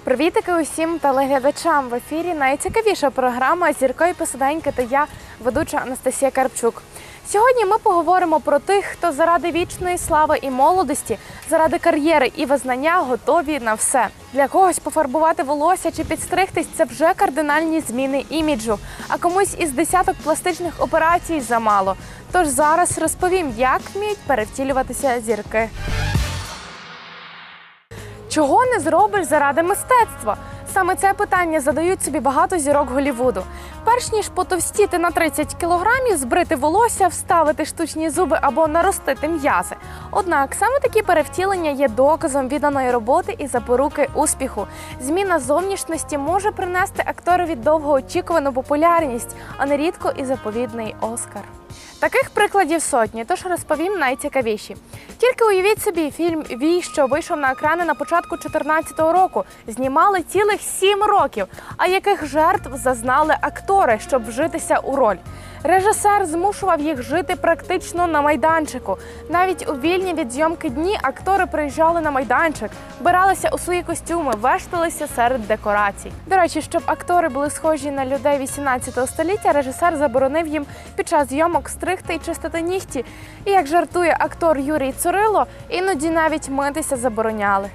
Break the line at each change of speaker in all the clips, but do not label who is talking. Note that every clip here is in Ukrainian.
Привітики усім телеглядачам! В ефірі найцікавіша програма «Зіркові посиденьки» та я, ведуча Анастасія Карпчук. Сьогодні ми поговоримо про тих, хто заради вічної слави і молодості, заради кар'єри і визнання готові на все. Для когось пофарбувати волосся чи підстригтись – це вже кардинальні зміни іміджу, а комусь із десяток пластичних операцій замало. Тож зараз розповім, як вміють перевтілюватися зірки. Чого не зробиш заради мистецтва? Саме це питання задають собі багато зірок Голлівуду. Перш ніж потовстіти на 30 кілограмів, збрити волосся, вставити штучні зуби або наростити м'язи. Однак саме такі перевтілення є доказом відданої роботи і запоруки успіху. Зміна зовнішності може принести акторові довгоочікувану популярність, а нерідко і заповідний Оскар. Таких прикладів сотні, тож розповім найцікавіші. Тільки уявіть собі, фільм «Вій», що вийшов на екрани на початку 2014 року, знімали цілих 7 років. А яких жертв зазнали актори, щоб вжитися у роль? Режисер змушував їх жити практично на майданчику. Навіть у вільні від зйомки дні актори приїжджали на майданчик, вбиралися у свої костюми, вешталися серед декорацій. До речі, щоб актори були схожі на людей 18 століття, режисер заборонив їм під час зйомок стригти і чистити нігті. І, як жартує актор Юрій Цурило, іноді навіть митися забороняли.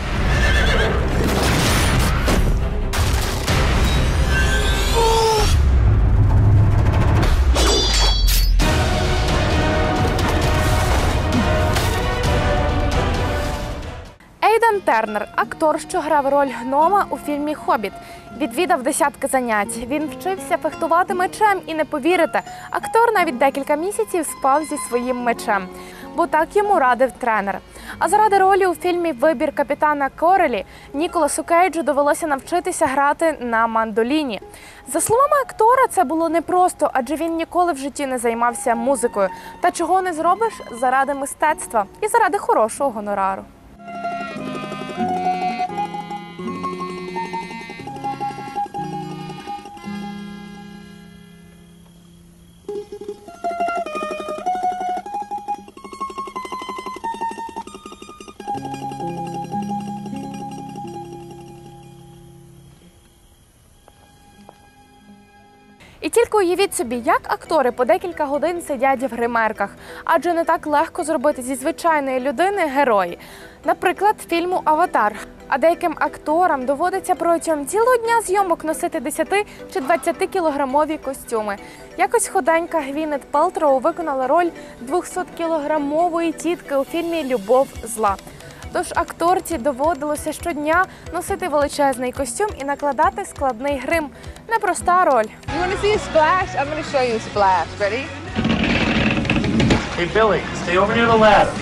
Ейдан Тернер – актор, що грав роль гнома у фільмі «Хобіт». Відвідав десятки занять. Він вчився фехтувати мечем і, не повірите, актор навіть декілька місяців спав зі своїм мечем. Бо так йому радив тренер. А заради ролі у фільмі «Вибір капітана Корелі» Ніколасу Кейджу довелося навчитися грати на мандоліні. За словами актора, це було непросто, адже він ніколи в житті не займався музикою. Та чого не зробиш заради мистецтва і заради хорошого гонорару. І тільки уявіть собі, як актори по декілька годин сидять в гримерках. Адже не так легко зробити зі звичайної людини герої. Наприклад, фільму «Аватар». А деяким акторам доводиться протягом цілого дня зйомок носити 10 чи 20-кілограмові костюми. Якось худенька Гвінет Пелтроу виконала роль 200-кілограмової тітки у фільмі «Любов зла». Тож акторці доводилося щодня носити величезний костюм і накладати складний грим. Непроста роль.
You want to see a splash? I'm going to show you a splash. Ready?
Hey, Billy, stay over near the ladder.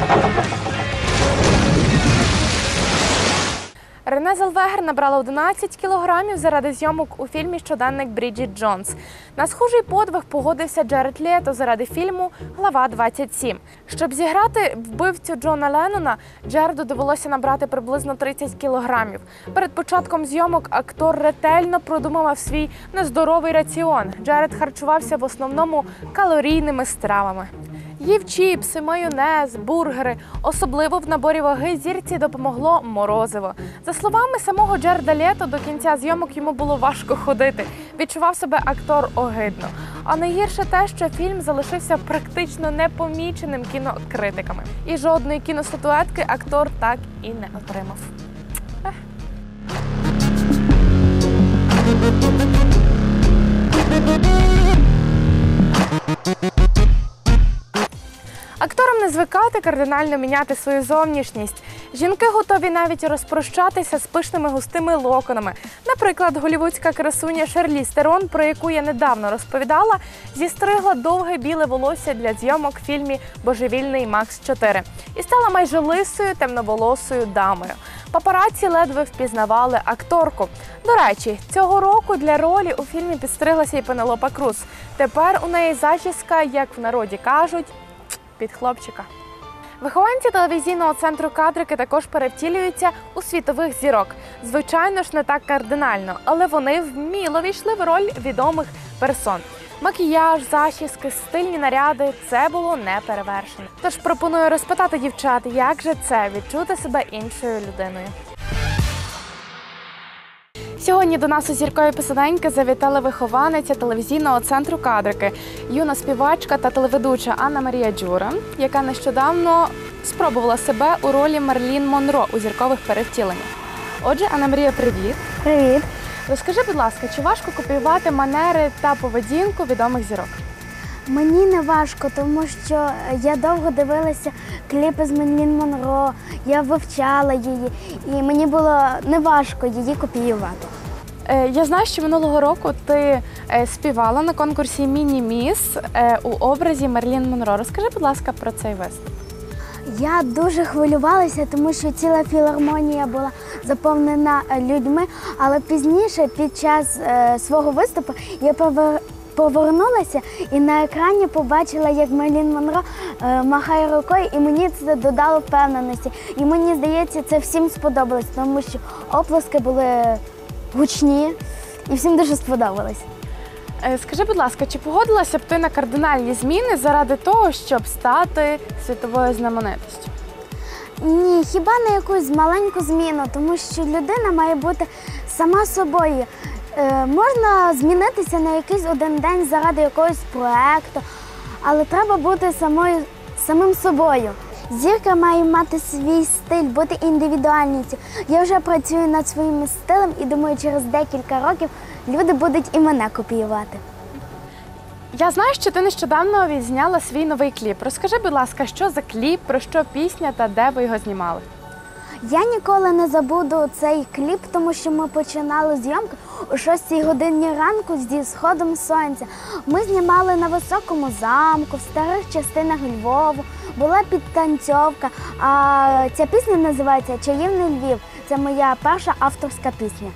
Рене Зелвегер набрала 11 кілограмів заради зйомок у фільмі «Щоденник Бріджіт Джонс». На схожий подвиг погодився Джаред Лето заради фільму «Глава 27». Щоб зіграти вбивцю Джона Леннона, Джареду довелося набрати приблизно 30 кілограмів. Перед початком зйомок актор ретельно продумував свій нездоровий раціон. Джаред харчувався в основному калорійними стравами. Їв чіпси, майонез, бургери. Особливо в наборі ваги зірці допомогло морозиво. За словами самого Джареда Лето, до кінця зйомок йому було важко ходити. Відчував себе актор огидно. А найгірше те, що фільм залишився практично непоміченим кінокритиками. І жодної кіностатуетки актор так і не отримав. Акторам не звикати кардинально міняти свою зовнішність. Жінки готові навіть розпрощатися з пишними густими локонами. Наприклад, голлівудська красуня Шарліз Терон, про яку я недавно розповідала, зістригла довге біле волосся для зйомок в фільмі «Божевільний Макс 4» і стала майже лисою темноволосою дамою. Папараці ледве впізнавали акторку. До речі, цього року для ролі у фільмі підстриглася і Пенелопа Круз. Тепер у неї зачіска, як в народі кажуть, під хлопчика. Вихованці телевізійного центру «Кадрики» також перевтілюються у світових зірок. Звичайно ж, не так кардинально, але вони вміло війшли в роль відомих персон. Макіяж, зачіски, стильні наряди – це було неперевершено. Тож пропоную розпитати дівчат, як же це – відчути себе іншою людиною. Сьогодні до нас у «Зіркові посиденьки» завітала вихованиця телевізійного центру «Кадрики», юна співачка та телеведуча Анна Марія Джура, яка нещодавно спробувала себе у ролі Мерлін Монро у «Зіркових перевтіленнях». Отже, Анна Марія, привіт!
Привіт!
Розкажи, будь ласка, чи важко копіювати манери та поведінку відомих зірок?
Мені не важко, тому що я довго дивилася кліпи з Мерлін Монро, я вивчала її, і мені було не важко її копіювати.
Я знаю, що минулого року ти співала на конкурсі «Міні-міс» у образі Мерлін Монро. Розкажи, будь ласка, про цей виступ.
Я дуже хвилювалася, тому що ціла філармонія була заповнена людьми, але пізніше, під час свого виступу, я повернулася і на екрані побачила, як Мерлін Монро махає рукою, і мені це додало впевненості. І мені здається, це всім сподобалось, тому що оплески були гучні і всім дуже сподобалось.
Скажи, будь ласка, чи погодилася б ти на кардинальні зміни заради того, щоб стати світовою знаменитістю?
Ні, хіба не якусь маленьку зміну, тому що людина має бути сама собою. Можна змінитися на якийсь один день заради якогось проєкту, але треба бути самим собою. Зірка має мати свій стиль, бути індивідуальністю. Я вже працюю над своїм стилем і думаю, через декілька років люди будуть і мене копіювати.
Я знаю, що ти нещодавно відзняла свій новий кліп. Розкажи, будь ласка, що за кліп, про що пісня та де ви його знімали?
Я ніколи не забуду цей кліп, тому що ми починали зйомки о 6 годині ранку зі сходом сонця. Ми знімали на високому замку, в старих частинах Львову, була підтанцьовка. А ця пісня називається «Чаївний Львів». Це моя перша авторська пісня.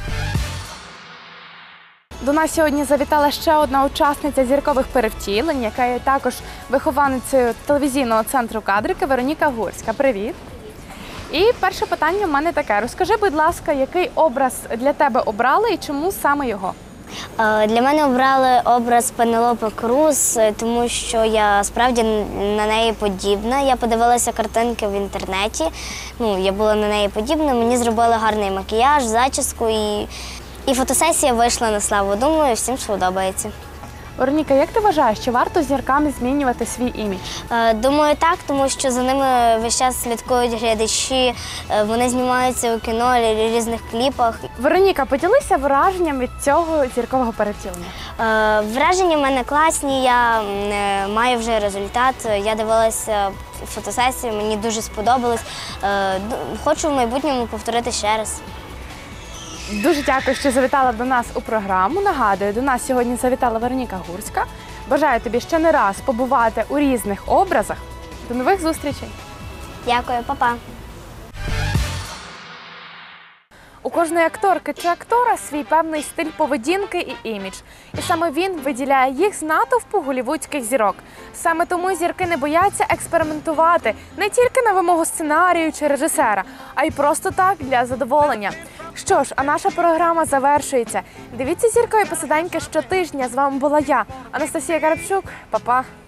До нас сьогодні завітала ще одна учасниця «Зіркових перевтілень», яка є також вихованицею телевізійного центру «Кадрики» Вероніка Гурська. Привіт! І перше питання в мене таке. Розкажи, будь ласка, який образ для тебе обрали і чому саме його?
Для мене обрали образ Пенелопи Круз, тому що я справді на неї подібна. Я подивилася картинки в інтернеті, я була на неї подібна, мені зробили гарний макіяж, зачіску і фотосесія вийшла на славу. Думаю, всім сподобається.
Вероніка, як ти вважаєш, чи варто зіркам змінювати свій імідж?
Думаю, так, тому що за ними весь час слідкують глядачі, вони знімаються у кіно, різних кліпах.
Вероніка, поділися враженням від цього зіркового перевтілення.
Враження в мене класні, я маю вже результат. Я дивилася фотосесію, мені дуже сподобалось. Хочу в майбутньому повторити ще раз.
Дуже дякую, що завітала до нас у програму. Нагадую, до нас сьогодні завітала Вероніка Гурська. Бажаю тобі ще не раз побувати у різних образах. До нових зустрічей!
Дякую, па-па!
У кожної акторки чи актора свій певний стиль поведінки і імідж. І саме він виділяє їх з натовпу голлівудських зірок. Саме тому зірки не бояться експериментувати не тільки на вимогу сценарію чи режисера, а й просто так для задоволення. Що ж, а наша програма завершується. Дивіться «Зіркові посиденьки» щотижня. З вами була я, Анастасія Карапчук. Па-па!